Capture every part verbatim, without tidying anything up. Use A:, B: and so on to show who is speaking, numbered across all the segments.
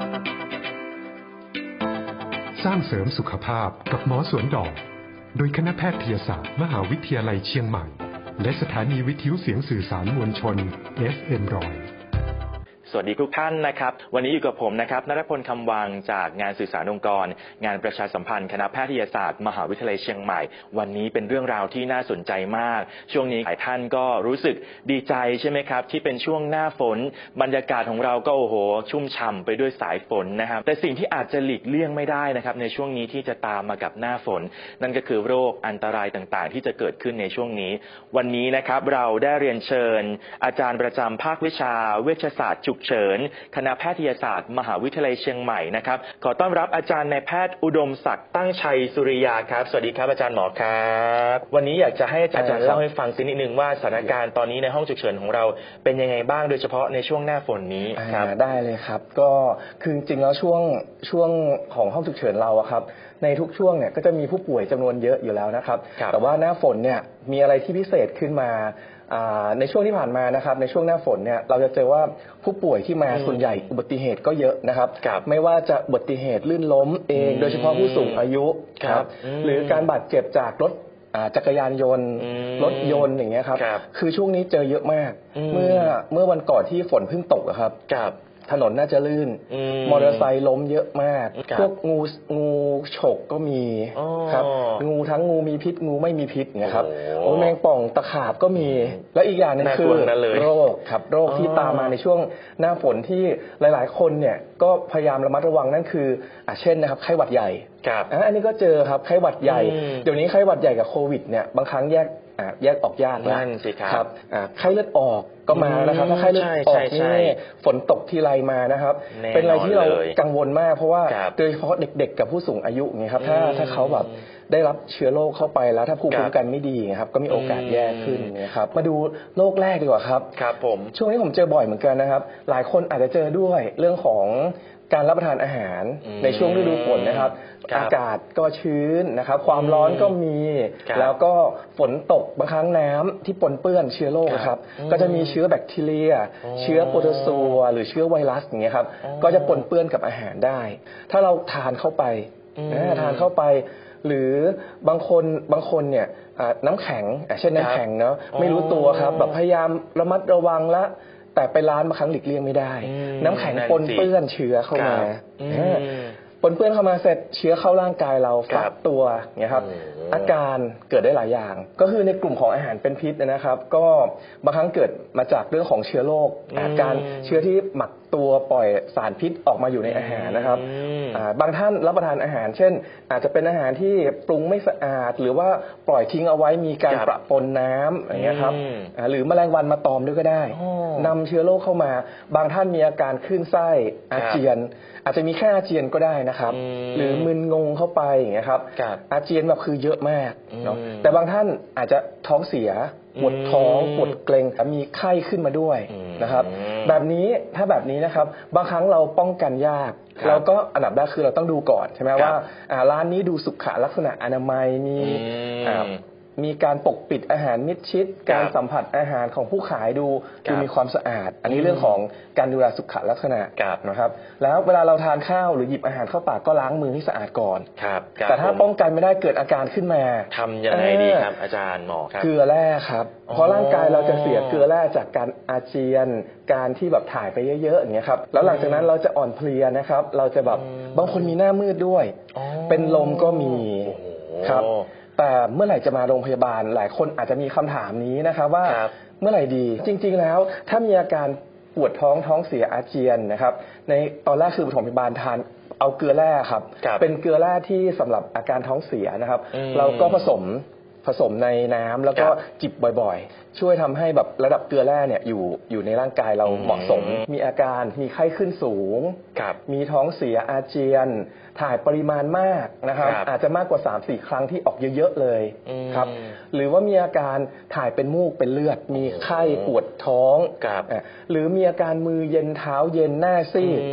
A: สร้างเสริมสุขภาพกับหมอสวนดอกโดยคณะแพทยศาสตร์มหาวิทยาลัยเชียงใหม่และสถานีวิทยุเสียงสื่อสารมวลชน เอฟ เอ็ม หนึ่งร้อย
B: สวัสดีทุกท่านนะครับวันนี้อยู่กับผมนะครับณัฐพลคำวังจากงานสื่อสารองค์กรงานประชาสัมพันธ์คณะแพทยศาสตร์มหาวิทยาลัยเชียงใหม่วันนี้เป็นเรื่องราวที่น่าสนใจมากช่วงนี้หลายท่านก็รู้สึกดีใจใช่ไหมครับที่เป็นช่วงหน้าฝนบรรยากาศของเราก็โอ้โหชุ่มฉ่ำไปด้วยสายฝนนะครับแต่สิ่งที่อาจจะหลีกเลี่ยงไม่ได้นะครับในช่วงนี้ที่จะตามมากับหน้าฝนนั่นก็คือโรคอันตรายต่างๆที่จะเกิดขึ้นในช่วงนี้วันนี้นะครับเราได้เรียนเชิญอาจารย์ประจำภาควิชาเวชศาสตร์ฉุกเฉินคณะแพทยศาสตร์มหาวิทยาลัยเชียงใหม่นะครับขอต้อนรับอาจารย์นายแพทย์อุดมศักดิ์ตั้งชัยสุริยาครับสวัสดีครับอาจารย์หมอครับวันนี้อยากจะให้อาจารย์เล่าให้ฟังสักนิดนึงว่าสถานการณ์ตอนนี้ในห้องฉุกเฉินของเราเป็นยังไงบ้างโดยเฉพาะในช่วงหน้าฝนนี้ครับ
C: ได้เลยครับก็คือจริงๆแล้วช่วงช่วงของห้องฉุกเฉินเราอะครับในทุกช่วงเนี่ยก็จะมีผู้ป่วยจำนวนเยอะอยู่แล้วนะครับแต่ว่าหน้าฝนเนี่ยมีอะไรที่พิเศษขึ้นมาในช่วงที่ผ่านมานะครับในช่วงหน้าฝนเนี่ยเราจะเจอว่าผู้ป่วยที่มาส่วนใหญ่อุบัติเหตุก็เยอะนะครับไม่ว่าจะอุบัติเหตุลื่นล้มเองโดยเฉพาะผู้สูงอายุครับหรือการบาดเจ็บจากรถจักรยานยนต์รถยนต์อย่างเงี้ยครับคือช่วงนี้เจอเยอะมากเมื่อเมื่อวันก่อนที่ฝนเพิ่งตกครับถนนน่าจะลื่นมอเตอร์ไซค์ล้มเยอะมากพวกงูงูฉกก็มีครับงูทั้งงูมีพิษงูไม่มีพิษนะครับโอ้แมงป่องตะขาบก็มีแล้วอีกอย่างนึงคือโรคครับโรคที่ตามมาในช่วงหน้าฝนที่หลายๆคนเนี่ยก็พยายามระมัดระวังนั่นคืออ่ะเช่นนะครับไข้หวัดใหญ่อันนี้ก็เจอครับไข้หวัดใหญ่เดี๋ยวนี้ไข้หวัดใหญ่กับโควิดเนี่ยบางครั้งแยกแยกออกยากนะ
B: ครับ
C: ไข้เลือดออกก็มานะครับถ้าไข้เลือดออกนี่ฝนตกทีไรมานะครับเป็นอะไรที่เรากังวลมากเพราะว่าโดยเฉพาะเด็กๆกับผู้สูงอายุเนี่ยครับถ้าถ้าเขาแบบได้รับเชื้อโรคเข้าไปแล้วถ้าภูมิคุ้มกันไม่ดีครับก็มีโอกาสแย่ขึ้นนะครับมาดูโรคแรกดีกว่าครับ
B: ครับผม
C: ช่วงนี้ผมเจอบ่อยเหมือนกันนะครับหลายคนอาจจะเจอด้วยเรื่องของการรับประทานอาหารในช่วงฤดูฝนนะครับอากาศก็ชื้นนะครับความร้อนก็มีแล้วก็ฝนตกบางครั้งน้ำที่ปนเปื้อนเชื้อโรคครับก็จะมีเชื้อแบคทีเรียเชื้อโปรโตซัวหรือเชื้อไวรัสอย่างเงี้ยครับก็จะปนเปื้อนกับอาหารได้ถ้าเราทานเข้าไปทานเข้าไปหรือบางคนบางคนเนี่ยน้ำแข็งเช่นน้ำแข็งเนาะไม่รู้ตัวครับแบบพยายามระมัดระวังละแต่ไปร้านบางครั้งหลีกเลี่ยงไม่ได้น้ำแข็งปนเปื้อนเชื้อเข้ามาปนเปื้อนเข้ามาเสร็จเชื้อเข้าร่างกายเราฟักตัวเนี่ยครับอาการเกิดได้หลายอย่างก็คือในกลุ่มของอาหารเป็นพิษนะครับก็บางครั้งเกิดมาจากเรื่องของเชื้อโรคการเชื้อที่หมักตัวปล่อยสารพิษออกมาอยู่ในอาหารนะครับบางท่านรับประทานอาหารเช่นอาจจะเป็นอาหารที่ปรุงไม่สะอาดหรือว่าปล่อยทิ้งเอาไว้มีการประปนน้ำอย่างเงี้ยครับหรือแมลงวันมาตอมด้วยก็ได้นำเชื้อโรคเข้ามาบางท่านมีอาการคลื่นไส้อาเจียนอาจจะมีแค่อาเจียนก็ได้นะครับหรือมึนงงเข้าไปอย่างเงี้ยครับอาเจียนแบบคือเยอะมากเนาะแต่บางท่านอาจจะท้องเสียปวดท้องปวดเกร็งมีไข้ขึ้นมาด้วยนะครับแบบนี้ถ้าแบบนี้นะครับบางครั้งเราป้องกันยากเราก็อันดับแรกคือเราต้องดูก่อนใช่ไหมว่าร้านนี้ดูสุขลักษณะอนามัยมีมีการปกปิดอาหารมิดชิดการสัมผัสอาหารของผู้ขายดูดูมีความสะอาดอันนี้เรื่องของการดูแลสุขลักษณะนะครับแล้วเวลาเราทานข้าวหรือหยิบอาหารเข้าปากก็ล้างมือให้สะอาดก่อนแต่ถ้าป้องกันไม่ได้เกิดอาการขึ้นมา
B: ทำยังไงดีครับอาจารย์หมอครับ
C: เกลือแร่ครับเพราะร่างกายเราจะเสียเกลือแร่จากการอาเจียนการที่แบบถ่ายไปเยอะๆอย่างเงี้ยครับแล้วหลังจากนั้นเราจะอ่อนเพลียนะครับเราจะแบบบางคนมีหน้ามืดด้วยเป็นลมก็มีครับแต่เมื่อไหร่จะมาโรงพยาบาลหลายคนอาจจะมีคำถามนี้นะครับว่าเมื่อไหร่ดีจริงๆแล้วถ้ามีอาการปวดท้องท้องเสียอาเจียนนะครับในตอนแรกคือปฐมพยาบาลทานเอาเกลือแร่ครับเป็นเกลือแร่ที่สำหรับอาการท้องเสียนะครับเราก็ผสมผสมในน้ำแล้วก็จิบบ่อยๆช่วยทำให้แบบระดับเกลือแร่เนี่ยอยู่อยู่ในร่างกายเราเหมาะสมมีอาการมีไข้ขึ้นสูงมีท้องเสียอาเจียนถ่ายปริมาณมากนะครับอาจจะมากกว่า สามถึงสี่ ครั้งที่ออกเยอะๆเลยครับหรือว่ามีอาการถ่ายเป็นมูกเป็นเลือดมีไข้ปวดท้องหรือมีอาการมือเย็นเท้าเย็นหน้าซีด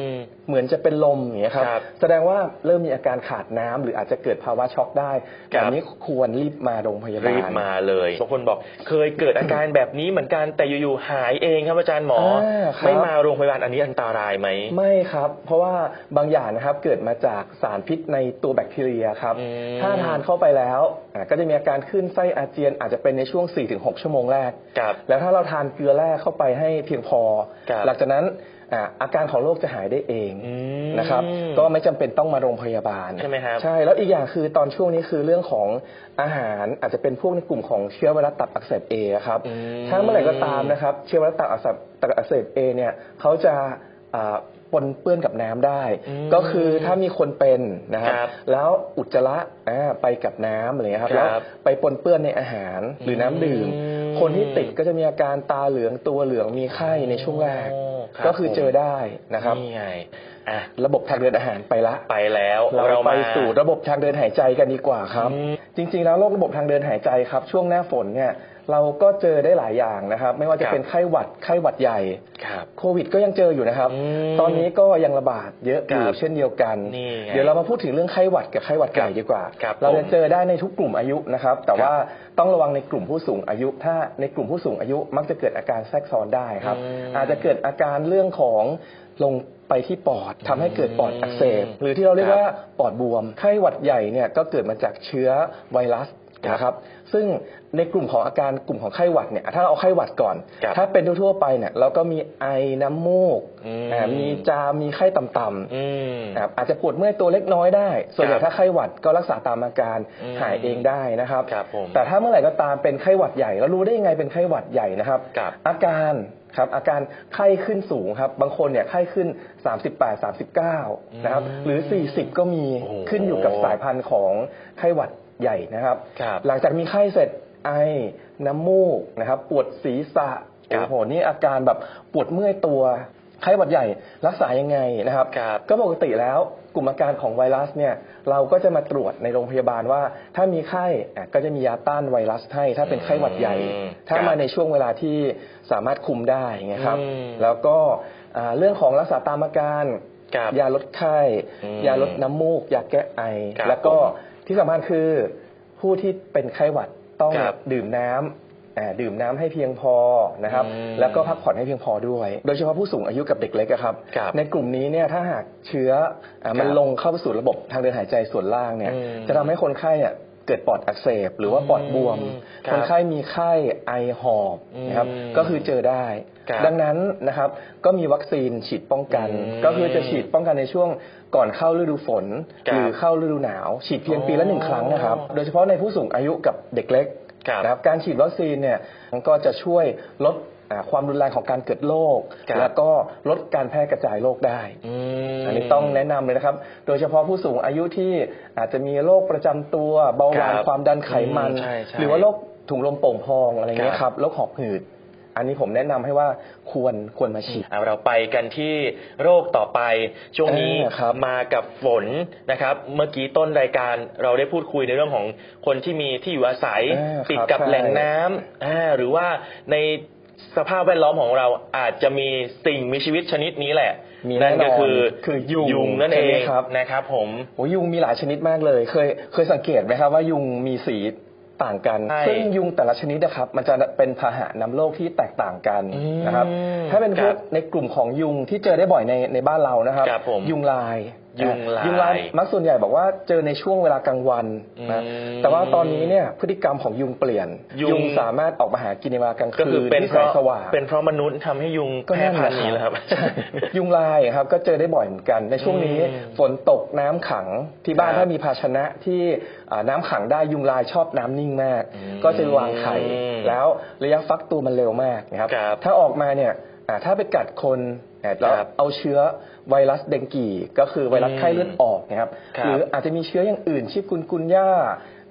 C: เหมือนจะเป็นลมอย่างเงี้ยครับแสดงว่าเริ่มมีอาการขาดน้ำหรืออาจจะเกิดภาวะช็อกได้แบบนี้ควรรีบมาโรงพยาบาล
B: รีบมาเลยบางคนบอกเคยเกิดอาการแบบนี้เหมือนกันแต่อยู่ๆหายเองครับอาจารย์หมอไม่มาโรงพยาบาลอันนี้อันตรายไหม
C: ไม่ครับเพราะว่าบางอย่างนะครับเกิดมาจากสารพิษในตัวแบคทีเรียครับถ้าทานเข้าไปแล้วก็จะมีอาการขึ้นไส้อาเจียนอาจจะเป็นในช่วง สี่ถึงหก ชั่วโมงแรกแล้วถ้าเราทานเกลือแร่เข้าไปให้เพียงพอหลังจากนั้นอาการของโรคจะหายได้เองนะครับก็ไม่จำเป็นต้องมาโรงพยาบาล
B: ใช่ไหมครับ
C: ใช่แล้วอีกอย่างคือตอนช่วงนี้คือเรื่องของอาหารอาจจะเป็นพวกในกลุ่มของเชื้อไวรัสตับอักเสบ A ครับถ้าเมื่อไหร่ก็ตามนะครับเชื้อไวรัสตับอักเสบตับอักเสบ A เนี่ยเขาจะปนเปื้อนกับน้ำได้ก็คือถ้ามีคนเป็นนะครับแล้วอุจจาระไปกับน้ำอะไรเงี้ยครับแล้วไปปนเปื้อนในอาหารหรือน้ำดื่มคนที่ติดก็จะมีอาการตาเหลืองตัวเหลืองมีไข้ในช่วงแรกก็คือเจอได้นะครับ
B: นี่ไง
C: ระบบทางเดินอาหารไปละ
B: ไปแล้ว
C: เราไปสู่ระบบทางเดินหายใจกันดีกว่าครับจริงๆแล้วโรคระบบทางเดินหายใจครับช่วงหน้าฝนเนี่ยเราก็เจอได้หลายอย่างนะครับไม่ว่าจะเป็นไข้หวัดไข้หวัดใหญ่โควิดก็ยังเจออยู่นะครับตอนนี้ก็ยังระบาดเยอะอยู่เช่นเดียวกันเดี๋ยวเรามาพูดถึงเรื่องไข้หวัดกับไข้หวัดใหญ่ดีกว่าเราจะเจอได้ในทุกกลุ่มอายุนะครับแต่ว่าต้องระวังในกลุ่มผู้สูงอายุถ้าในกลุ่มผู้สูงอายุมักจะเกิดอาการแทรกซ้อนได้ครับอาจจะเกิดอาการเรื่องของลงไปที่ปอดทำให้เกิดปอดอักเสบหรือที่เราเรียกว่าปอดบวมไข้หวัดใหญ่เนี่ยก็เกิดมาจากเชื้อไวรัสนะครับซึ่งในกลุ่มของอาการกลุ่มของไข้หวัดเนี่ยถ้าเราเอาไข้หวัดก่อนถ้าเป็นทั่วๆไปเนี่ยเราก็มีไอน้ำมูกมีจามมีไข้ต่ำๆอาจจะปวดเมื่อยตัวเล็กน้อยได้ส่วนใหญ่ถ้าไข้หวัดก็รักษาตามอาการหายเองได้นะครับแต่ถ้าเมื่อไหร่ก็ตามเป็นไข้หวัดใหญ่เรารู้ได้ยังไงเป็นไข้หวัดใหญ่นะครับอาการครับอาการไข้ขึ้นสูงครับบางคนเนี่ยไข้ขึ้นสามสิบแปด สามสิบเก้านะครับหรือสี่สิบก็มีขึ้นอยู่กับสายพันธุ์ของไข้หวัดใหญ่นะครับหลังจากมีไข้เสร็จไอน้ำมูกนะครับปวดศีรษะโอ้โหนี่อาการแบบปวดเมื่อยตัวไข้หวัดใหญ่รักษายังไงนะครับก็ปกติแล้วกลุ่มอาการของไวรัสเนี่ยเราก็จะมาตรวจในโรงพยาบาลว่าถ้ามีไข้ก็จะมียาต้านไวรัสให้ถ้าเป็นไข้หวัดใหญ่ถ้ามาในช่วงเวลาที่สามารถคุมได้ไงครับแล้วก็เรื่องของรักษาตามอาการยาลดไข้ยาลดน้ำมูกยาแก้ไอแล้วก็ที่สำคัญคือผู้ที่เป็นไข้หวัดต้องดื่มน้ำดื่มน้ำให้เพียงพอนะครับแล้วก็พักผ่อนให้เพียงพอด้วยโดยเฉพาะผู้สูงอายุกับเด็กเล็กครับในกลุ่มนี้เนี่ยถ้าหากเชื้อมันลงเข้าไปสู่ระบบทางเดินหายใจส่วนล่างเนี่ยจะทำให้คนไข้เนี่ยเกิดปอดอักเสบหรือว่าปอดบวมคนไข้มีไข้ไอหอบนะครับก็คือเจอได้ดังนั้นนะครับก็มีวัคซีนฉีดป้องกันก็คือจะฉีดป้องกันในช่วงก่อนเข้าฤดูฝนหรือเข้าฤดูหนาวฉีดเพียงปีละหนึ่งครั้งนะครับโดยเฉพาะในผู้สูงอายุกับเด็กเล็กนะครับการฉีดวัคซีนเนี่ยก็จะช่วยลดความรุนแรงของการเกิดโรคแล้วก็ลดการแพร่กระจายโรคได้อันนี้ต้องแนะนำเลยนะครับโดยเฉพาะผู้สูงอายุที่อาจจะมีโรคประจำตัวเบาหวานความดันไขมันหรือว่าโรคถุงลมโป่งพองอะไรเงี้ยครับโรคหอบหืดอันนี้ผมแนะนำให้ว่าควรควรมาฉีด
B: เราไปกันที่โรคต่อไปช่วงนี้มากับฝนนะครับเมื่อกี้ต้นรายการเราได้พูดคุยในเรื่องของคนที่มีที่อยู่อาศัยติดกับแหล่งน้ำหรือว่าในสภาพแวดล้อมของเราอาจจะมีสิ่งมีชีวิตชนิดนี้แหละนั่นก็คือ
C: คือยุง
B: ยุงนั่นเองนะครับผม
C: โอ้ยุงมีหลายชนิดมากเลยเคยเคยสังเกตไหมครับว่ายุงมีสีต่างกันซึ่งยุงแต่ละชนิดนะครับมันจะเป็นพาหะนำโรคที่แตกต่างกันนะครับถ้าเป็นพวกในกลุ่มของยุงที่เจอได้บ่อยในในบ้านเรานะครับยุงลาย
B: ยุงลาย
C: ยุงลายมักส่วนใหญ่บอกว่าเจอในช่วงเวลากลางวันนะแต่ว่าตอนนี้เนี่ยพฤติกรรมของยุงเปลี่ยนยุงสามารถออกมาหากินในเวลากลางคืนที่แสงสว่าง
B: เป็นเพราะมนุษย์ทำให้ยุงแพร่พันธุ์นี้แหละครับ
C: ยุงลายครับก็เจอได้บ่อยเหมือนกันในช่วงนี้ฝนตกน้ำขังที่บ้านถ้ามีภาชนะที่น้ำขังได้ยุงลายชอบน้ำนิ่งมากก็จะวางไข่แล้วระยะฟักตัวมันเร็วมากนะครับถ้าออกมาเนี่ยถ้าไปกัดคนแล้วเอาเชื้อไวรัสเดงกีก็คือไวรัสไข้เลือดออกนะครับหรืออาจจะมีเชื้ออย่างอื่นชิคุนกุนย่า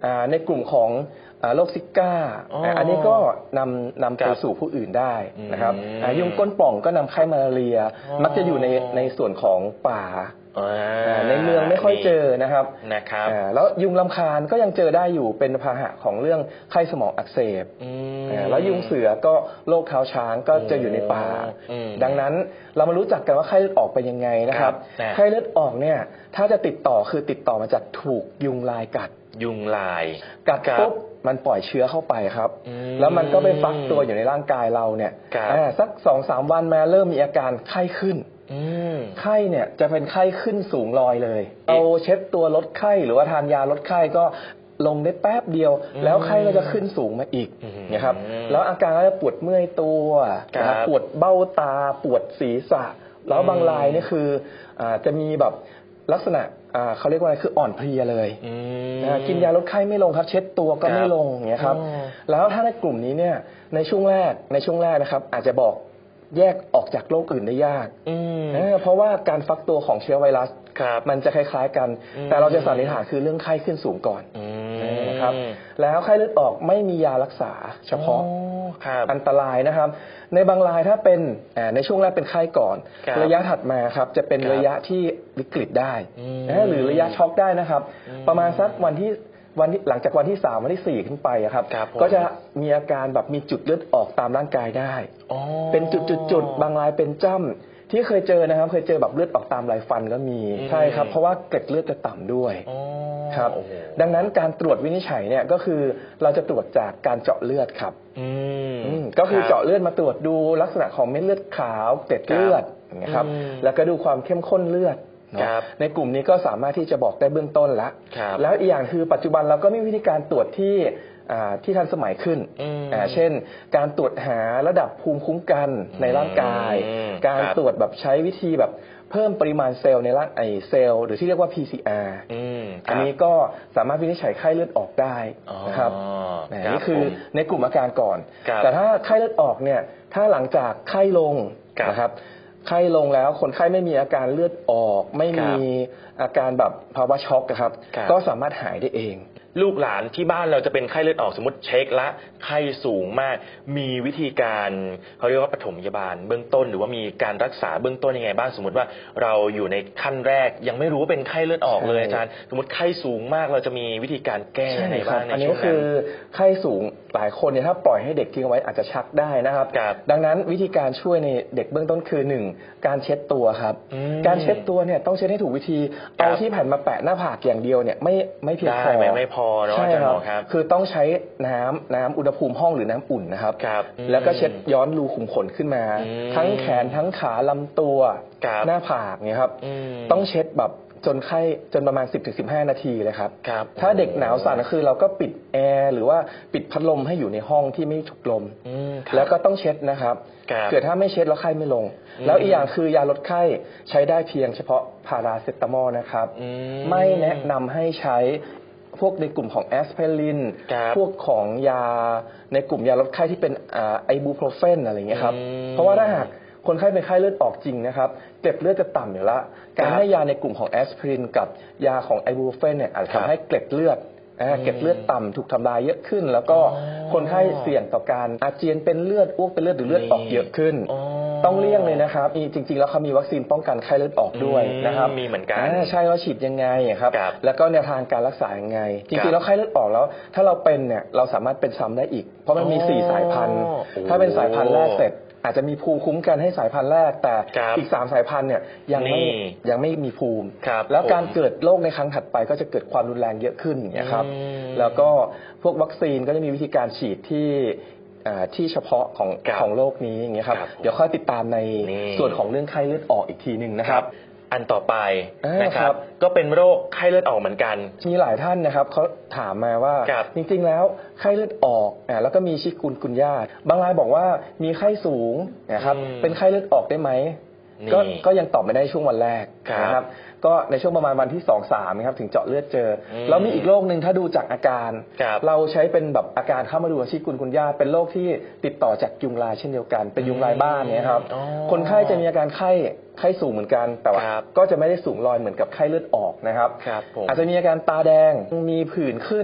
C: ในกลุ่มของโรคซิก้าอันนี้ก็นำนำไปสู่ผู้อื่นได้นะครับยุงก้นป่องก็นำไข้มาลาเรียมักจะอยู่ในในส่วนของป่าในเมืองไม่ค่อยเจอนะครับ
B: นะครับ
C: แล้วยุงลำคาญก็ยังเจอได้อยู่เป็นพาหะของเรื่องไข้สมองอักเสบแล้วยุงเสือก็โรคเท้าช้างก็จะอยู่ในป่าดังนั้นเรามารู้จักกันว่าไข้เลือดออกเป็นยังไงนะครับไข้เลือดออกเนี่ยถ้าจะติดต่อคือติดต่อมาจากถูกยุงลายกัด
B: ยุงลาย
C: กัดปุ๊บมันปล่อยเชื้อเข้าไปครับแล้วมันก็ไปฟักตัวอยู่ในร่างกายเราเนี่ยสักสองสามวันมาเริ่มมีอาการไข้ขึ้นไข้เนี่ยจะเป็นไข้ขึ้นสูงลอยเลยเอาเช็ดตัวลดไข้หรือว่าทานยาลดไข้ก็ลงได้แป๊บเดียวแล้วไข้ก็จะขึ้นสูงมาอีกนะครับแล้วอาการก็จะปวดเมื่อยตัวปวดเบ้าตาปวดศีรษะแล้วบางรายนี่คือจะมีแบบลักษณะเขาเรียกว่าอะไรคืออ่อนเพลียเลยกินยาลดไข้ไม่ลงครับเช็ดตัวก็ไม่ลงอย่างเงี้ยครับแล้วถ้าในกลุ่มนี้เนี่ยในช่วงแรกในช่วงแรกนะครับอาจจะบอกแยกออกจากโรคอื่นได้ยากเพราะว่าการฟักตัวของเชื้อไวรัสมันจะคล้ายๆกันแต่เราจะสันนิษฐานคือเรื่องไข้ขึ้นสูงก่อนนะครับแล้วไข้เลือดออกไม่มียารักษาเฉพาะอันตรายนะครับในบางรายถ้าเป็นในช่วงแรกเป็นไข้ก่อนระยะถัดมาครับจะเป็นระยะที่วิกฤตได้หรือระยะช็อกได้นะครับประมาณสักวันที่วันที่หลังจากวันที่สามวันที่สี่ขึ้นไปครับก็จะมีอาการแบบมีจุดเลือดออกตามร่างกายได้เป็นจุดๆๆบางรายเป็นจ้ำที่เคยเจอนะครับเคยเจอแบบเลือดออกตามไรฟันก็มีใช่ครับเพราะว่าเกล็ดเลือดจะต่ำด้วยครับดังนั้นการตรวจวินิจฉัยเนี่ยก็คือเราจะตรวจจากการเจาะเลือดครับก็คือเจาะเลือดมาตรวจดูลักษณะของเม็ดเลือดขาวเกล็ดเลือดนะครับแล้วก็ดูความเข้มข้นเลือดในกลุ่มนี้ก็สามารถที่จะบอกได้เบื้องต้นแล้วแล้วอีกอย่างคือปัจจุบันเราก็มีวิธีการตรวจที่ที่ทันสมัยขึ้นเช่นการตรวจหาระดับภูมิคุ้มกันในร่างกายการตรวจแบบใช้วิธีแบบเพิ่มปริมาณเซลล์ในร่างไอเซลล์หรือที่เรียกว่า พี ซี อาร์ อันนี้ก็สามารถวินิจฉัยไข้เลือดออกได้นะครับนี่คือในกลุ่มอาการก่อนแต่ถ้าไข้เลือดออกเนี่ยถ้าหลังจากไข้ลงนะครับไข้ลงแล้วคนไข้ไม่มีอาการเลือดออกไม่มีอาการแบบภาวะช็อกครับก็สามารถหายได้เอง
B: ลูกหลานที่บ้านเราจะเป็นไข้เลือดออกสมมติเช็คละไข้สูงมากมีวิธีการเขาเรียกว่าปฐมพยาบาลเบื้องต้นหรือว่ามีการรักษาเบื้องต้นยังไงบ้างสมมติว่าเราอยู่ในขั้นแรกยังไม่รู้ว่าเป็นไข้เลือดออกเลยอาจารย์สมมติไข้สูงมากเราจะมีวิธีการแก้ยังไงบ้างในช่วงนั้นอันนี้
C: คือไข้สูงหลายคนเนี่ยถ้าปล่อยให้เด็กทิ้งเอาไว้อาจจะชักได้นะครับดังนั้นวิธีการช่วยในเด็กเบื้องต้นคือหนึ่งการเช็ดตัวครับการเช็ดตัวเนี่ยต้องเช็ดให้ถูกวิธีเอาที่แผ่นมาแปะหน้าผากอย่างเดียวเนี่ยไม่ไม่เพียงพอ
B: ไม่พอเนาะ
C: ใช่ครับคือต้องใช้น้ำน้ำอุณหภูมิห้องหรือน้ำอุ่นนะครับแล้วก็เช็ดย้อนรูขุมขนขึ้นมาทั้งแขนทั้งขาลำตัวหน้าผากเนี่ยครับต้องเช็ดแบบจนไข้จนประมาณ สิบถึงสิบห้า นาทีเลยครับถ้าเด็กหนาวสั่นก็คือเราก็ปิดแอร์หรือว่าปิดพัดลมให้อยู่ในห้องที่ไม่ถูกลมแล้วก็ต้องเช็ดนะครับเกิดถ้าไม่เช็ดแล้วไข้ไม่ลงแล้วอีกอย่างคือยาลดไข้ใช้ได้เพียงเฉพาะพาราเซตามอลนะครับไม่แนะนำให้ใช้พวกในกลุ่มของแอสไพรินพวกของยาในกลุ่มยาลดไข้ที่เป็นไอบูโพรเฟนอะไรอย่างเงี้ยครับเพราะว่าถ้าหากคนไข้เป็นไข้เลือดออกจริงนะครับเกล็ดเลือดจะต่ำอยู่แล้วการให้ยาในกลุ่มของแอสไพรินกับยาของไอบูโพรเฟนเนี่ยอาจจะทำให้เกล็ดเลือดเกล็ดเลือดต่ำถูกทำลายเยอะขึ้นแล้วก็คนไข้เสี่ยงต่อการอาเจียนเป็นเลือดอ้วกเป็นเลือดหรือเลือดออกเยอะขึ้นต้องเลี่ยงเลยนะครับจริงๆแล้วเขามีวัคซีนป้องกันไข้เลือดออกด้วยนะครับ
B: มีเหมือนกัน
C: ใช่ว่าฉีดยังไงครับแล้วก็แนวทางการรักษายังไงจริงๆแล้วไข้เลือดออกแล้วถ้าเราเป็นเนี่ยเราสามารถเป็นซ้ำได้อีกเพราะมันมีสี่สายพันธุ์ถ้าเป็นสายพันธุ์แรกเสร็จอาจจะมีภูมิคุ้มกันให้สายพันธุ์แรกแต่อีกสามสายพันธุ์เนี่ยยังไม่ยังไม่มีภูมิแล้วการเกิดโรคในครั้งถัดไปก็จะเกิดความรุนแรงเยอะขึ้นอย่างเงี้ยครับแล้วก็พวกวัคซีนก็จะมีวิธีการฉีดที่ที่เฉพาะของของโรคนี้อย่างเงี้ยครับเดี๋ยวค่อยติดตามในส่วนของเรื่องไข้เลือดออกอีกทีหนึ่งนะครับ
B: อันต่อไปนะครับก็เป็นโรคไข้เลือดออกเหมือนกัน
C: มีหลายท่านนะครับเขาถามมาว่าจริงๆแล้วไข้เลือดออกแล้วก็มีชิกุนกุนย่าบางรายบอกว่ามีไข้สูงนะครับเป็นไข้เลือดออกได้ไหมก็ก็ยังตอบไม่ได้ช่วงวันแรกนะครับก็ในช่วงประมาณวันที่สองสามนะครับถึงเจาะเลือดเจอแล้วมีอีกโรคหนึ่งถ้าดูจากอาการเราใช้เป็นแบบอาการเข้ามาดูชิกุนกุนย่าเป็นโรคที่ติดต่อจากยุงลายเช่นเดียวกันเป็นยุงลายบ้านเนี่ยครับคนไข้จะมีอาการไข้ไข้สูงเหมือนกันแต่ว่าก็จะไม่ได้สูงลอยเหมือนกับไข้เลือดออกนะครับอาจจะมีอาการตาแดงมีผื่นขึ้น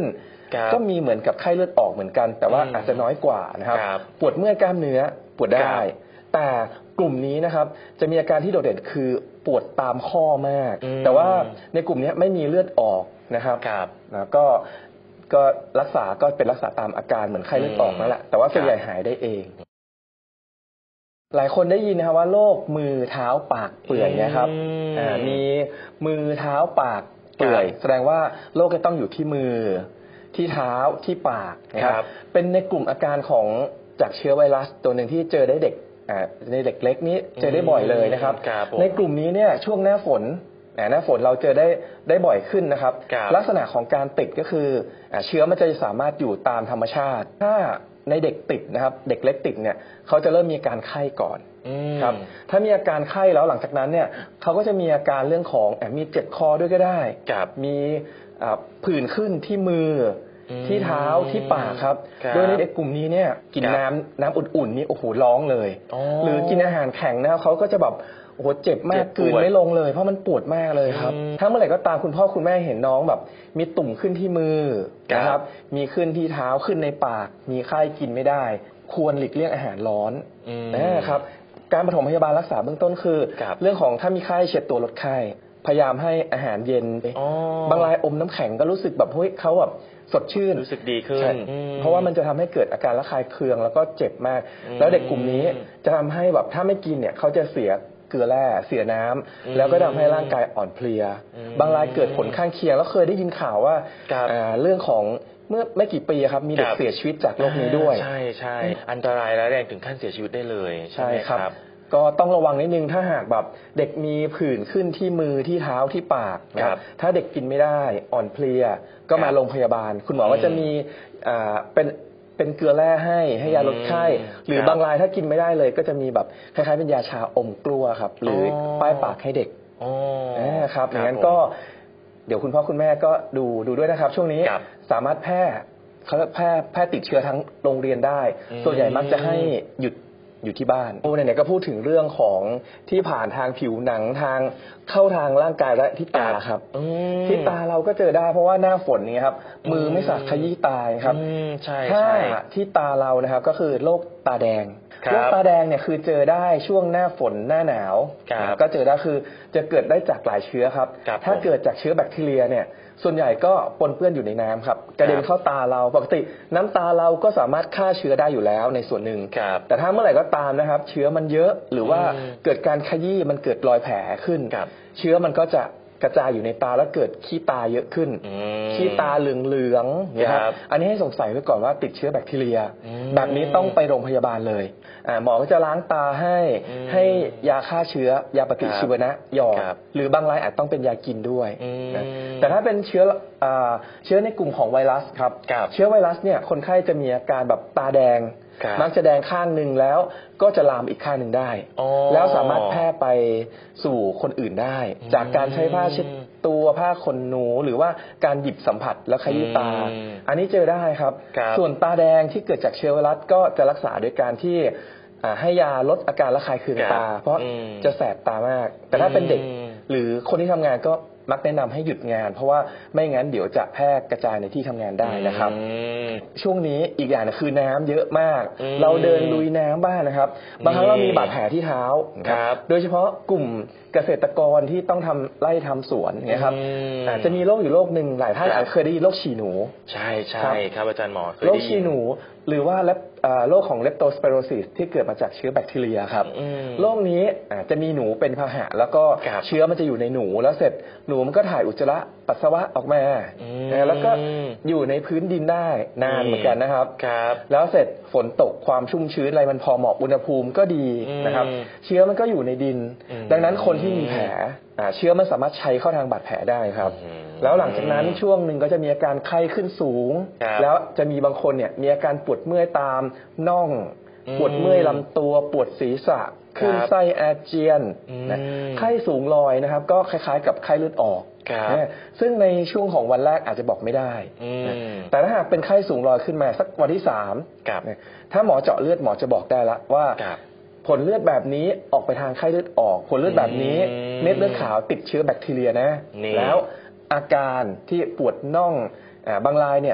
C: ก็มีเหมือนกับไข้เลือดออกเหมือนกันแต่ว่าอาจจะน้อยกว่านะครับปวดเมื่อยกล้ามเนื้อปวดได้แต่กลุ่มนี้นะครับจะมีอาการที่โดดเด่นคือปวดตามข้อมากแต่ว่าในกลุ่มนี้ไม่มีเลือดออกนะครับนะก็ก็รักษาก็เป็นรักษาตามอาการเหมือนไข้เลือดออกนั่นแหละแต่ว่าส่วนใหญ่หายได้เองหลายคนได้ยินนะครับว่าโรคมือเท้าปากเปื่อยเนี่ยครับมีมือเท้าปากเปื่อยแสดงว่าโรคจะต้องอยู่ที่มือที่เท้าที่ปากนะครับเป็นในกลุ่มอาการของจากเชื้อไวรัสตัวหนึ่งที่เจอได้เด็กในเด็กเล็กนี้เจอได้บ่อยเลยนะครับในกลุ่มนี้เนี่ยช่วงหน้าฝนหน้าฝนเราเจอได้ได้บ่อยขึ้นนะครับลักษณะของการติดก็คือเชื้อมันจะสามารถอยู่ตามธรรมชาติถ้าในเด็กติดนะครับเด็กเล็กติดเนี่ยเขาจะเริ่มมีอาการไข้ก่อนครับถ้ามีอาการไข้แล้วหลังจากนั้นเนี่ยเขาก็จะมีอาการเรื่องของมีเจ็บคอด้วยก็ได้มีผื่นขึ้นที่มือที่เท้าที่ปากครับโดยในเด็กกลุ่มนี้เนี่ยกินน้ำน้ำอุ่นๆนี่โอ้โหร้องเลยหรือกินอาหารแข็งนะครับเขาก็จะแบบโอ้โหเจ็บมากกลืนไม่ลงเลยเพราะมันปวดมากเลยครับถ้าเมื่อไหร่ก็ตามคุณพ่อคุณแม่เห็นน้องแบบมีตุ่มขึ้นที่มือนะครับมีขึ้นที่เท้าขึ้นในปากมีไข้กินไม่ได้ควรหลีกเลี่ยงอาหารร้อนนะครับการปฐมพยาบาลรักษาเบื้องต้นคือเรื่องของถ้ามีไข้เช็ดตัวลดไข้พยายามให้อาหารเย็นบางรายอมน้ำแข็งก็รู้สึกแบบเฮ้ยเขาแบบสดชื่น
B: รู้สึกดีขึ้น
C: เพราะว่ามันจะทำให้เกิดอาการระคายเคืองแล้วก็เจ็บมากแล้วเด็กกลุ่มนี้จะทำให้แบบถ้าไม่กินเนี่ยเขาจะเสียเกลือแร่เสียน้ำแล้วก็ทำให้ร่างกายอ่อนเพลียบางรายเกิดผลข้างเคียงแล้วเคยได้ยินข่าวว่าเรื่องของเมื่อไม่กี่ปีครับมีเด็กเสียชีวิตจากโรคนี้ด้วย
B: ใช่ใช่อันตรายและแรงถึงขั้นเสียชีวิตได้เลย
C: ใช่ครับก็ต้องระวังนิดนึงถ้าหากแบบเด็กมีผื่นขึ้นที่มือที่เท้าที่ปากนะครับถ้าเด็กกินไม่ได้อ่อนเพลียก็มาโรงพยาบาลคุณหมอก็จะมีเป็นเป็นเกลือแร่ให้ให้ยาลดไข้หรือบางรายถ้ากินไม่ได้เลยก็จะมีแบบคล้ายๆเป็นยาชาอมกลัวครับหรือป้ายปากให้เด็กนะครับอย่างนั้นก็เดี๋ยวคุณพ่อคุณแม่ก็ดูดูด้วยนะครับช่วงนี้สามารถแพร่เขาแพร่แพร่ติดเชื้อทั้งโรงเรียนได้ส่วนใหญ่มักจะให้หยุดอยู่ที่บ้านโอ้เนี่ยก็พูดถึงเรื่องของที่ผ่านทางผิวหนังทางเข้าทางร่างกายและที่ตาครับที่ตาเราก็เจอได้เพราะว่าหน้าฝนนี่ครับมือไม่สามารถขยี้ตาครับถ้าที่ตาเรานะครับก็คือโรคตาแดงโรคตาแดงเนี่ยคือเจอได้ช่วงหน้าฝนหน้าหนาวก็เจอได้คือจะเกิดได้จากหลายเชื้อครับถ้าเกิดจากเชื้อแบคทีเรียเนี่ยส่วนใหญ่ก็ปนเปื้อนอยู่ในน้ำครับกระเด็นเข้าตาเราปกติน้ำตาเราก็สามารถฆ่าเชื้อได้อยู่แล้วในส่วนหนึ่งแต่ถ้าเมื่อไหร่ก็ตามนะครับเชื้อมันเยอะหรือว่าเกิดการขยี้มันเกิดรอยแผลขึ้นเชื้อมันก็จะกระจายอยู่ในตาแล้วเกิดขี้ตาเยอะขึ้นขี้ตาเหลืองๆนะครับอันนี้ให้สงสัยไว้ก่อนว่าติดเชื้อแบคทีเรียแบบนี้ต้องไปโรงพยาบาลเลยหมอก็จะล้างตาให้ให้ยาฆ่าเชื้อยาปฏิชีวนะหยอดหรือบางรายอาจต้องเป็นยากินด้วยแต่ถ้าเป็นเชื้อเชื้อในกลุ่มของไวรัสครับเชื้อไวรัสเนี่ยคนไข้จะมีอาการแบบตาแดงมักจะแดงข้างหนึ่งแล้วก็จะลามอีกข้างหนึ่งได้แล้วสามารถแพร่ไปสู่คนอื่นได้จากการใช้ผ้าเช็ดตัวผ้าขนหนูหรือว่าการหยิบสัมผัสแล้วขยี้ตาอันนี้เจอได้ครับส่วนตาแดงที่เกิดจากเชื้อไวรัสก็จะรักษาโดยการที่ให้ยาลดอาการระคายเคืองตาเพราะจะแสบตามากแต่ถ้าเป็นเด็กหรือคนที่ทำงานก็มักแนะนำให้หยุดงานเพราะว่าไม่งั้นเดี๋ยวจะแพร่กระจายในที่ทำงานได้นะครับช่วงนี้อีกอย่างนึงคือน้ำเยอะมากเราเดินลุยน้ำบ้างนะครับบางครั้งเรามีบาดแผลที่เท้าครับโดยเฉพาะกลุ่มเกษตรกรที่ต้องทำไร่ทำสวนเนี่ยครับอาจจะมีโรคอยู่โรคหนึ่งหลายท่านอาจเคยได้ยินโรคฉี่หนู
B: ใช่ใช่ครับอาจารย์หมอ
C: โรคฉี่หนูหรือว่าโรคของเลปโตสไปิโรซิสที่เกิดมาจากเชื้อแบคทีเรียครับโรคนี้จะมีหนูเป็นพาหะแล้วก็เชื้อมันจะอยู่ในหนูแล้วเสร็จหนูมันก็ถ่ายอุจจาระปัสสาวะออกมาแล้วก็อยู่ในพื้นดินได้นานเหมือนกันนะครับแล้วเสร็จฝนตกความชุ่มชื้นอะไรมันพอเหมาะอุณหภูมิก็ดีนะครับเชื้อมันก็อยู่ในดินดังนั้นคนที่มีแผลเชื้อมันสามารถใช้เข้าทางบาดแผลได้ครับแล้วหลังจากนั้นช่วงหนึ่งก็จะมีอาการไข้ขึ้นสูงแล้วจะมีบางคนเนี่ยมีอาการปวดเมื่อยตามน่องปวดเมื่อยลำตัวปวดศีรษะคลื่นไส้อาเจียนนะไข้สูงลอยนะครับก็คล้ายๆกับไข้เลือดออกซึ่งในช่วงของวันแรกอาจจะบอกไม่ได้แต่ถ้าหากเป็นไข้สูงลอยขึ้นมาสักวันที่สามถ้าหมอเจาะเลือดหมอจะบอกได้ละว่าผลเลือดแบบนี้ออกไปทางไข้เลือดออกผลเลือดแบบนี้เม็ดเลือดขาวติดเชื้อแบคทีเรียนะแล้วอาการที่ปวดน่องบางรายเนี่ย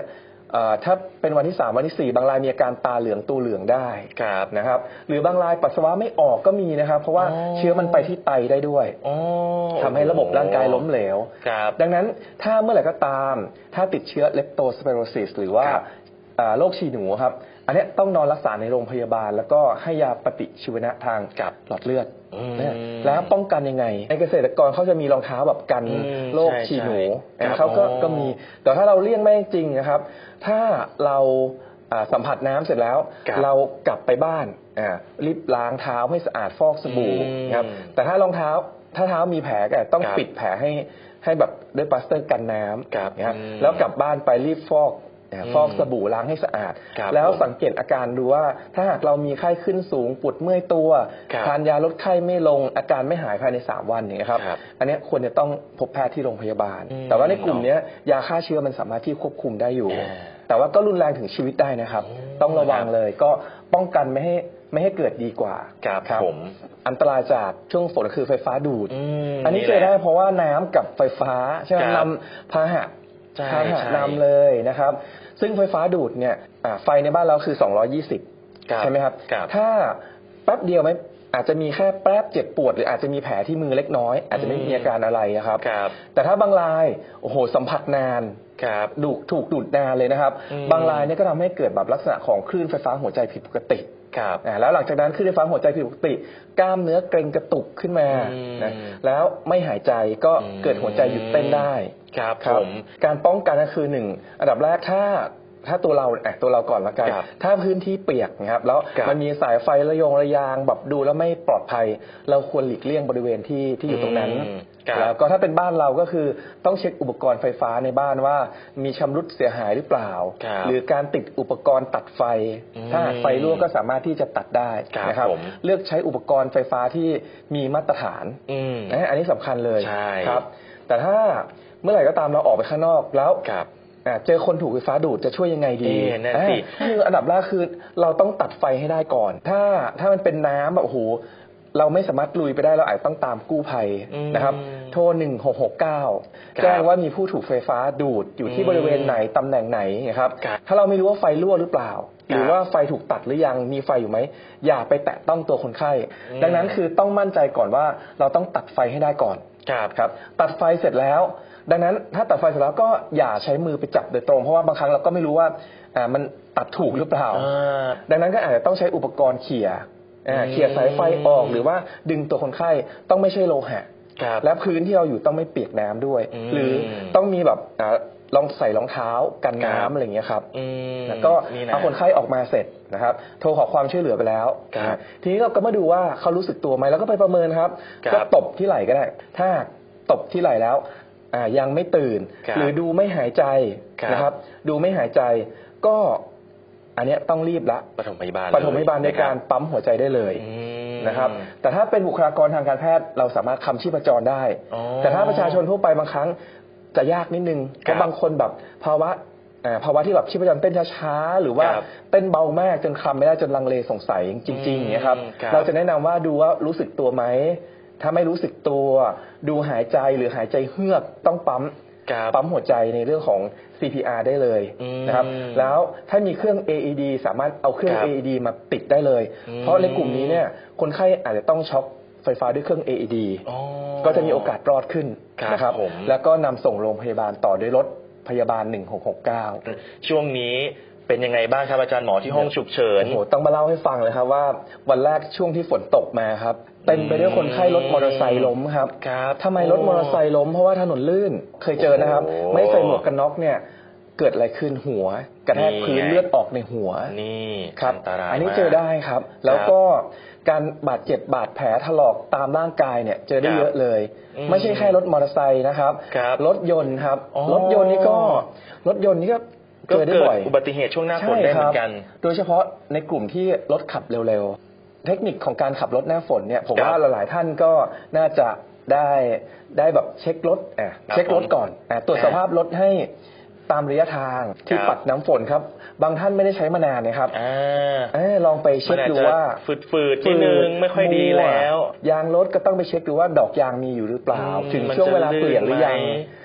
C: ถ้าเป็นวันที่สามวันที่สี่บางรายมีอาการตาเหลืองตูเหลืองได้นะครับหรือบางรายปัสสาวะไม่ออกก็มีนะครับเพราะว่าเชื้อมันไปที่ไตได้ด้วยทำให้ระบบร่างกายล้มเหลวดังนั้นถ้าเมื่อไหร่ก็ตามถ้าติดเชื้อเลปโตสไปโรซิสหรือว่าโรคฉี่หนูครับอันนี้ต้องนอนรักษาในโรงพยาบาลแล้วก็ให้ยาปฏิชีวนะทางหลอดเลือดแล้วป้องกันยังไงในเกษตรกรเขาจะมีรองเท้าแบบกันโรคฉี่หนูเขาก็ก็มีแต่ถ้าเราเลี่ยงไม่จริงนะครับถ้าเราสัมผัสน้ำเสร็จแล้วเรากลับไปบ้านรีบล้างเท้าให้สะอาดฟอกสบู่ครับแต่ถ้ารองเท้าถ้าเท้ามีแผลก็ต้องปิดแผลให้ให้แบบด้วยปลาสเตอร์กันน้ำนะครับแล้วกลับบ้านไปรีบฟอกฟอกสบู่ล้างให้สะอาดแล้วสังเกตอาการดูว่าถ้าหากเรามีไข้ขึ้นสูงปวดเมื่อยตัวทานยาลดไข้ไม่ลงอาการไม่หายภายในสามวันอย่างนี้ครับอันนี้ควรจะต้องพบแพทย์ที่โรงพยาบาลแต่ว่าในกลุ่มนี้ยาฆ่าเชื้อมันสามารถที่ควบคุมได้อยู่แต่ว่าก็รุนแรงถึงชีวิตได้นะครับต้องระวังเลยก็ป้องกันไม่ให้ไม่ให้เกิดดีกว่าครับผมอันตรายจากช่วงฝนคือไฟฟ้าดูดอันนี้เจอได้เพราะว่าน้ำกับไฟฟ้าใช่ไหมนำพาหะพาหะนำเลยนะครับซึ่งไฟฟ้าดูดเนี่ยไฟในบ้านเราคือสองร้อยยี่สิบใช่ไหมครับถ้าแป๊บเดียวไม่อาจจะมีแค่แป๊บเจ็บปวดหรืออาจจะมีแผลที่มือเล็กน้อยอาจจะไม่มีอาการอะไรครับแต่ถ้าบางรายโอ้โหสัมผัสนานดูถูกดูดนานเลยนะครับบางรายเนี่ยก็ทำให้เกิดแบบลักษณะของคลื่นไฟฟ้าหัวใจผิดปกติแล้วหลังจากนั้นคลื่นไฟฟ้าหัวใจผิดปกติกล้ามเนื้อเกร็งกระตุกขึ้นมานะแล้วไม่หายใจก็เกิดหัวใจหยุดเต้นได้ครับผมการป้องกันก็คือหนึ่งอันดับแรกถ้าถ้าตัวเราแอบตัวเราก่อนละกันถ้าพื้นที่เปียกนะครับแล้วมันมีสายไฟระยงระยางแบบดูแล้วไม่ปลอดภัยเราควรหลีกเลี่ยงบริเวณที่ที่อยู่ตรงนั้นแล้วก็ถ้าเป็นบ้านเราก็คือต้องเช็คอุปกรณ์ไฟฟ้าในบ้านว่ามีชำรุดเสียหายหรือเปล่าหรือการติดอุปกรณ์ตัดไฟถ้าไฟรั่วก็สามารถที่จะตัดได้นะครับเลือกใช้อุปกรณ์ไฟฟ้าที่มีมาตรฐานนะอันนี้สำคัญเลยครับแต่ถ้าเมื่อไหร่ก็ตามเราออกไปข้างนอกแล้วเจอคนถูกไฟฟ้าดูดจะช่วยยังไงดีนั่นสิคืออันดับแรกคือเราต้องตัดไฟให้ได้ก่อนถ้าถ้ามันเป็นน้ำแบบโอ้โหเราไม่สามารถลุยไปได้เราอาจต้องตามกู้ภัยนะครับโทรหนึ่งหกหกเก้าแจ้งว่ามีผู้ถูกไฟฟ้าดูดอยู่ที่บริเวณไหนตำแหน่งไหนนะครับถ้าเราไม่รู้ว่าไฟรั่วหรือเปล่าหรือว่าไฟถูกตัดหรือยังมีไฟอยู่ไหมอย่าไปแตะต้องตัวคนไข้ดังนั้นคือต้องมั่นใจก่อนว่าเราต้องตัดไฟให้ได้ก่อนครับตัดไฟเสร็จแล้วดังนั้นถ้าตัดไฟเสร็จแล้วก็อย่าใช้มือไปจับโดยตรงเพราะว่าบางครั้งเราก็ไม่รู้ว่าอ่ามันตัดถูกหรือเปล่าดังนั้นก็อาจจะต้องใช้อุปกรณ์เขี่ยเขี่ยสายไฟออกหรือว่าดึงตัวคนไข้ต้องไม่ใช่โลหะและพื้นที่เราอยู่ต้องไม่เปียกน้ำด้วยหรือต้องมีแบบลองใส่รองเท้ากันน้ำอะไรอย่างเงี้ยครับแล้วก็เอาคนไข้ออกมาเสร็จนะครับโทรขอความช่วยเหลือไปแล้วทีนี้เราก็มาดูว่าเขารู้สึกตัวไหมแล้วก็ไปประเมินครับก็ตบที่ไหล่ก็ได้ถ้าตบที่ไหล่แล้วยังไม่ตื่นหรือดูไม่หายใจนะครับดูไม่หายใจก็อันนี้ต้องรีบละปฐมพยาบาลปฐมพยาบาลในการปั๊มหัวใจได้เลยนะครับแต่ถ้าเป็นบุคลากรทางการแพทย์เราสามารถคำชีพจรได้แต่ถ้าประชาชนทั่วไปบางครั้งจะยากนิดนึงเพราะบางคนแบบภาวะภาวะที่แบบชีพจรเต้นช้าๆหรือว่าเต้นเบามากจนคำไม่ได้จนลังเลสงสัยจริงๆเนี่ยครับเราจะแนะนำว่าดูว่ารู้สึกตัวไหมถ้าไม่รู้สึกตัวดูหายใจหรือหายใจเฮือกต้องปั๊มปั๊มหัวใจในเรื่องของ ซี พี อาร์ ได้เลยนะครับแล้วถ้ามีเครื่อง เอ อี ดี สามารถเอาเครื่อง เอ อี ดี มาติดได้เลยเพราะในกลุ่มนี้เนี่ยคนไข้อาจจะต้องช็อคไฟฟ้าด้วยเครื่อง เอ อี ดี ก็จะมีโอกาสรอดขึ้นนะครับแล้วก็นำส่งโรงพยาบาลต่อด้วยรถพยาบาลหนึ่งหกหกเก้า
B: ช่วงนี้เป็นยังไงบ้างครับอาจารย์หมอที่ห้องฉุกเฉิน
C: โอ้โหต้องมาเล่าให้ฟังเลยครับว่าวันแรกช่วงที่ฝนตกมาครับเต็มไปด้วยคนไข้รถมอเตอร์ไซค์ล้มครับทำไมรถมอเตอร์ไซค์ล้มเพราะว่าถนนลื่นเคยเจอนะครับไม่ใส่หมวกกันน็อกเนี่ยเกิดอะไรขึ้นหัวกระแทกพื้นเลือดออกในหัว
B: นี่
C: ครับอันนี้เจอได้ครับแล้วก็การบาดเจ็บบาดแผลถลอกตามร่างกายเนี่ยเจอได้เยอะเลยไม่ใช่แค่รถมอเตอร์ไซค์นะครับรถยนต์ครับรถยนต์นี่ก็รถยนต์นี่ก็
B: เกิดอุบัติเหตุช่วงหน้าฝนได้เหมือนกัน
C: โดยเฉพาะในกลุ่มที่รถขับเร็วๆเทคนิคของการขับรถหน้าฝนเนี่ยผมว่าหลายๆท่านก็น่าจะได้ได้แบบเช็ครถอ่ะเช็ครถก่อนอ่ะตรวจสภาพรถให้ตามระยะทางที่ปัดน้ำฝนครับบางท่านไม่ได้ใช้มานานนะครับอ่าลองไปเช็คดูว่า
B: ฝืดๆนิดนึงไม่ค่อยดีแล้ว
C: ยางรถก็ต้องไปเช็คดูว่าดอกยางมีอยู่หรือเปล่าถึงช่วงเวลาเปลี่ยนหรือยัง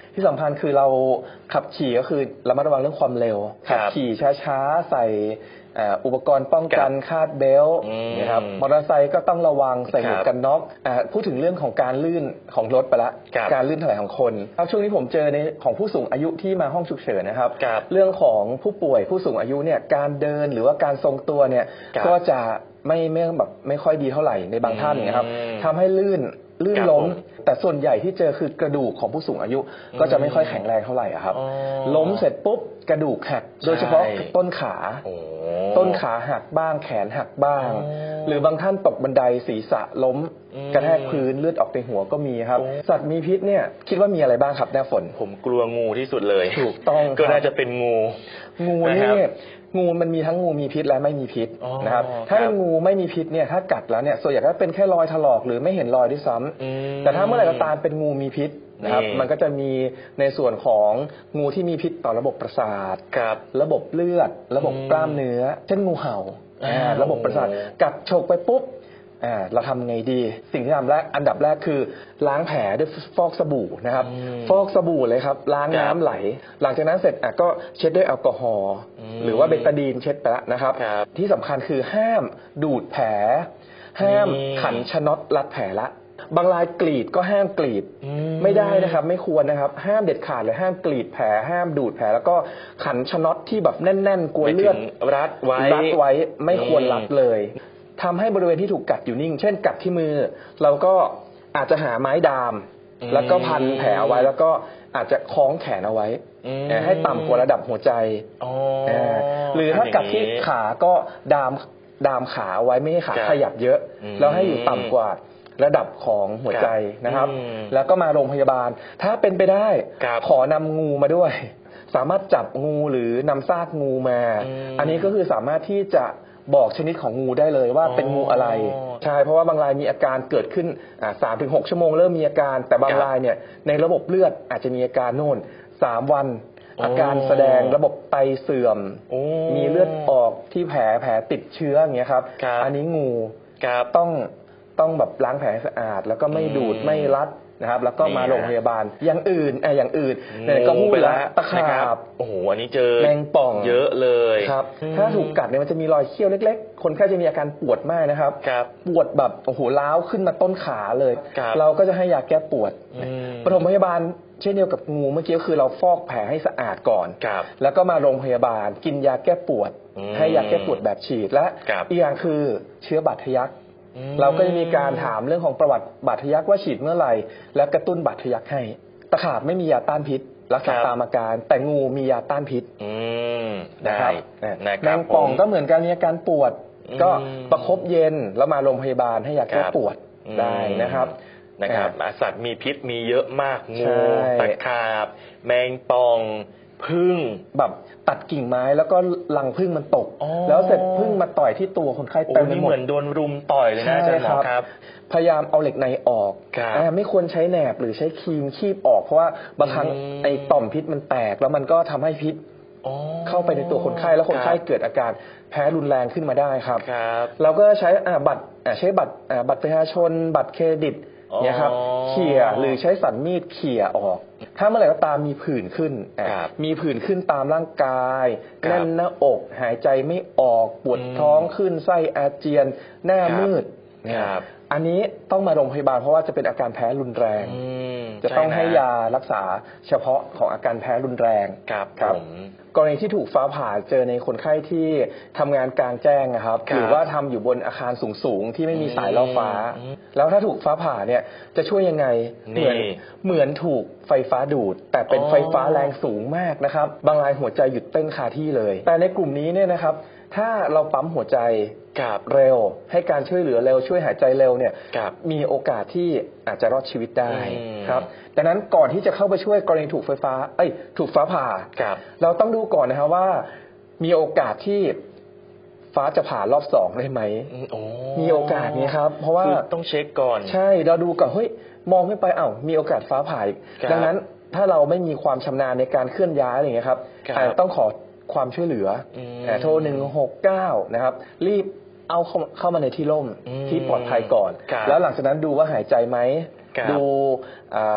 C: ที่สำคัญคือเราขับขี่ก็คือระมัดระวังเรื่องความเร็วขับขี่ช้าๆใส่อุปกรณ์ป้องกันคาดเบลต์นะครับมอเตอร์ไซค์ก็ต้องระวังใส่หมวกกันน็อกพูดถึงเรื่องของการลื่นของรถไปละการลื่นถลายของคนครับช่วงนี้ผมเจอในของผู้สูงอายุที่มาห้องฉุกเฉินนะครับเรื่องของผู้ป่วยผู้สูงอายุเนี่ยการเดินหรือว่าการทรงตัวเนี่ยก็จะไม่ไม่แบบไม่ค่อยดีเท่าไหร่ในบางท่านนะครับทำให้ลื่นลื่นล้มแต่ส่วนใหญ่ที่เจอคือกระดูกของผู้สูงอายุก็จะไม่ค่อยแข็งแรงเท่าไหร่ครับล้มเสร็จปุ๊บกระดูกหักโดยเฉพาะต้นขาต้นขาหักบ้างแขนหักบ้างหรือบางท่านตกบันไดศีรษะล้มกระแทกพื้นเลือดออกในหัวก็มีครับสัตว์มีพิษเนี่ยคิดว่ามีอะไรบ้างครับหน้าฝน
B: ผมกลัวงูที่สุดเลย
C: ถูกต้อง
B: ก็น่าจะเป็นงู
C: งูนี่งูมันมีทั้งงูมีพิษและไม่มีพิษนะครับถ้าเป็นงูไม่มีพิษเนี่ยถ้ากัดแล้วเนี่ยส่วนใหญ่ก็เป็นแค่รอยถลอกหรือไม่เห็นรอยด้วยซ้ำแต่ถ้าเมื่อไหร่ก็ตามเป็นงูมีพิษนะครับมันก็จะมีในส่วนของงูที่มีพิษต่อระบบประสาทระบบเลือดระบบกล้ามเนื้อเช่นงูเห่าระบบประสาทกัดฉกไปปุ๊บเราทำไงดีสิ่งที่ทำแรกอันดับแรกคือล้างแผลด้วยฟอกสบู่นะครับฟอกสบู่เลยครับล้างน้ำไหลหลังจากนั้นเสร็จก็เช็ดด้วยแอลกอฮอล์หรือว่าเบตาดีนเช็ดไปแล้วนะครับที่สำคัญคือห้ามดูดแผลห้ามขันชะน็อตรัดแผลละบางรายกรีดก็ห้ามกรีดไม่ได้นะครับไม่ควรนะครับห้ามเด็ดขาดเลยห้ามกรีดแผลห้ามดูดแผลแล้วก็ขันชะน็อตที่แบบแน่นๆกลัวเลือด
B: รัดไว้
C: รัดไว้ไม่ควรรัดเลยทำให้บริเวณที่ถูกกัดอยู่นิ่งเช่นกัดที่มือเราก็อาจจะหาไม้ดามแล้วก็พันแผลเอาไว้แล้วก็อาจจะคล้องแขนเอาไว้ให้ต่ำกว่าระดับหัวใจหรือถ้ากัดที่ขาก็ดามดามขาไว้ไม่ให้ขาขยับเยอะแล้วให้อยู่ต่ำกว่าระดับของหัวใจนะครับแล้วก็มาโรงพยาบาลถ้าเป็นไปได้ขอนำงูมาด้วยสามารถจับงูหรือนำซากงูมาอันนี้ก็คือสามารถที่จะบอกชนิดของงูได้เลยว่าเป็นงูอะไรใช่เพราะว่าบางรายมีอาการเกิดขึ้นสามถึงหกชั่วโมงเริ่มมีอาการแต่บางรายเนี่ยในระบบเลือดอาจจะมีอาการโน่นสามวันอาการแสดงระบบไตเสื่อมมีเลือดออกที่แผลแผลติดเชื้ออย่างเงี้ยครับอันนี้งูต้องต้องแบบล้างแผลสะอาดแล้วก็ไม่ดูดไม่รัดนะครับแล้วก็มาโรงพยาบาลอย่างอื่นไอ้อย่างอื่นเนี่ยก็พูดแล้วตะขาบ
B: โอ้โหอันนี้เจอ
C: แมงป่อง
B: เยอะเลย
C: ครับถ้าถูกกัดเนี่ยมันจะมีรอยเขี้ยวเล็กๆคนไข้จะมีอาการปวดมากนะครับปวดแบบโอ้โหล้าวขึ้นมาต้นขาเลยเราก็จะให้ยาแก้ปวดปฐมพยาบาลเช่นเดียวกับงูเมื่อกี้ก็คือเราฟอกแผลให้สะอาดก่อนแล้วก็มาโรงพยาบาลกินยาแก้ปวดให้ยาแก้ปวดแบบฉีดและอีกอย่างคือเชื้อบาดทะยักเราก็จะมีการถามเรื่องของประวัติบาดทะยักว่าฉีดเมื่อไหร่และกระตุ้นบาดทะยักให้ตะขาบไม่มียาต้านพิษรักษาตามอาการแต่งูมียาต้านพิษนะครับแมงป่องก็เหมือนกันมีอาการปวดก็ประคบเย็นแล้วมาโรงพยาบาลให้ยาแก้ปวดได้นะครับ
B: นะครับสัตว์มีพิษมีเยอะมากงูตะขาบแมงป่องพึ่ง
C: แบบตัดกิ่งไม้แล้วก็รังพึ่งมันตกแล้วเสร็จพึ่งมาต่อยที่ตัวคนไข้เต็มไปหมด
B: เหมือนโดนรุมต่อยเลยนะอาจารย์หมอครับ
C: พยายามเอาเหล็กในออกไม่ควรใช้แหนบหรือใช้ครีมคีบออกเพราะว่าบางครั้งไอ้ต่อมพิษมันแตกแล้วมันก็ทำให้พิษเข้าไปในตัวคนไข้แล้วคนไข้เกิดอาการแพ้รุนแรงขึ้นมาได้ครับเราก็ใช้บัตรใช้บัตรบัตรประชาชนบัตรเครดิตเนี่ยครับเขี่ยหรือใช้สันมีดเขี่ยออกถ้าเมื่อไหร่ก็ตามมีผื่นขึ้นมีผื่นขึ้นตามร่างกายแน่นหน้าอกหายใจไม่ออกปวดท้องขึ้นไส้อาเจียนหน้ามืดอันนี้ต้องมาโรงพยาบาลเพราะว่าจะเป็นอาการแพ้รุนแรงจะต้องให้ยารักษาเฉพาะของอาการแพ้รุนแรงครับกรณีที่ถูกฟ้าผ่าเจอในคนไข้ที่ทำงานกลางแจ้งนะครับหรือว่าทำอยู่บนอาคารสูงๆที่ไม่มีสายล่อฟ้าแล้วถ้าถูกฟ้าผ่าเนี่ยจะช่วยยังไงเหมือนเหมือนถูกไฟฟ้าดูดแต่เป็นไฟฟ้าแรงสูงมากนะครับบางรายหัวใจหยุดเต้นคาที่เลยแต่ในกลุ่มนี้เนี่ยนะครับถ้าเราปั๊มหัวใจเร็วให้การช่วยเหลือเร็วช่วยหายใจเร็วเนี่ยมีโอกาสที่อาจจะรอดชีวิตได้ครับดังนั้นก่อนที่จะเข้าไปช่วยกรณีถูกไฟฟ้าเอ้ยถูกฟ้าผ่าเราต้องดูก่อนนะครับว่ามีโอกาสที่ฟ้าจะผ่ารอบสองได้ไหมมีโอกาสนี้ครับเพราะว่า
B: ต้องเช็คก่อน
C: ใช่เราดูก่อนเฮ้ยมองไม่ไปอ้าวมีโอกาสฟ้าผ่าดังนั้นถ้าเราไม่มีความชำนาญในการเคลื่อนย้ายอะไรอย่างเงี้ยครับอาจจะต้องขอความช่วยเหลือโทรหนึ่งหกเก้านะครับรีบเอาเข้ามาในที่ร่มที่ปลอดภัยก่อนแล้วหลังจากนั้นดูว่าหายใจไหมดู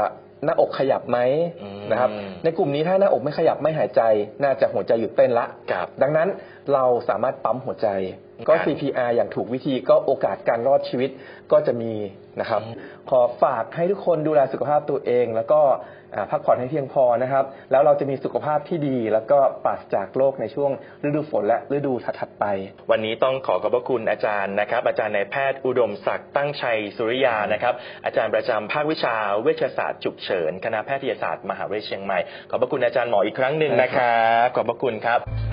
C: หน้าอกขยับไหมนะครับในกลุ่มนี้ถ้าหน้าอกไม่ขยับไม่หายใจน่าจะหัวใจหยุดเต้นละดังนั้นเราสามารถปั๊มหัวใจก็ ซี พี อาร์ อย่างถูกวิธีก็โอกาสการรอดชีวิตก็จะมีนะครับขอฝากให้ทุกคนดูแลสุขภาพตัวเองแล้วก็พักผ่อนให้เพียงพอนะครับแล้วเราจะมีสุขภาพที่ดีแล้วก็ปราศจากโรคในช่วงฤดูฝนและฤดูถัดไป
B: วันนี้ต้องขอขอบพระคุณอาจารย์นะครับอาจารย์นายแพทย์อุดมศักดิ์ตั้งชัยสุริยานะครับอาจารย์ประจำภาควิชาเวชศาสตร์ฉุกเฉินคณะแพทยศาสตร์มหาวิทยาลัยเชียงใหม่ขอบพระคุณอาจารย์หมออีกครั้งหนึ่งนะครับขอบพระคุณครับ